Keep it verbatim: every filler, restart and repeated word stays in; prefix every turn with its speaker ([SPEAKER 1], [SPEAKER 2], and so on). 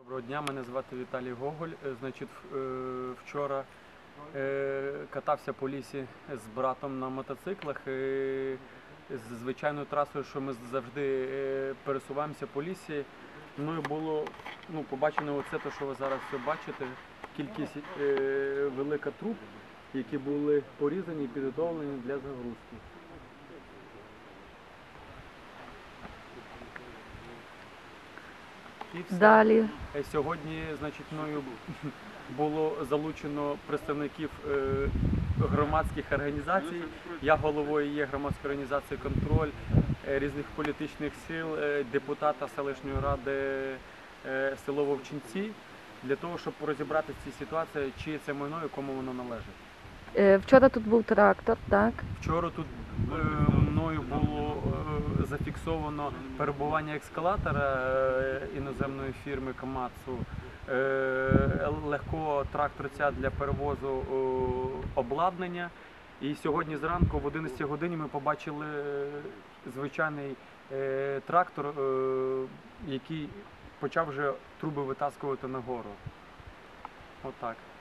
[SPEAKER 1] Доброго дня, мене звати Віталій Гоголь. Значить, вчора катався по лісі з братом на мотоциклах. З звичайною трасою, що ми завжди пересуваємося по лісі. Мною було ну, побачено оце, те, що ви зараз все бачите, кількість велика труб, які були порізані і підготовлені для загрузки. І все.
[SPEAKER 2] Далі.
[SPEAKER 1] Сьогодні, значить, мною було залучено представників громадських організацій. Я головою є громадської організації «Контроль», різних політичних сил, депутата селищної ради село Вовчинці, для того, щоб розібратися в цій ситуації, чиє це майно і кому воно належить.
[SPEAKER 2] Вчора тут був трактор, так?
[SPEAKER 1] Вчора тут мною було зафіксовано перебування ескалатора іноземної фірми «Камацу», легкого тракторця для перевозу обладнання. І сьогодні зранку в одинадцятій годині ми побачили звичайний трактор, який почав вже труби витаскувати нагору. Отак.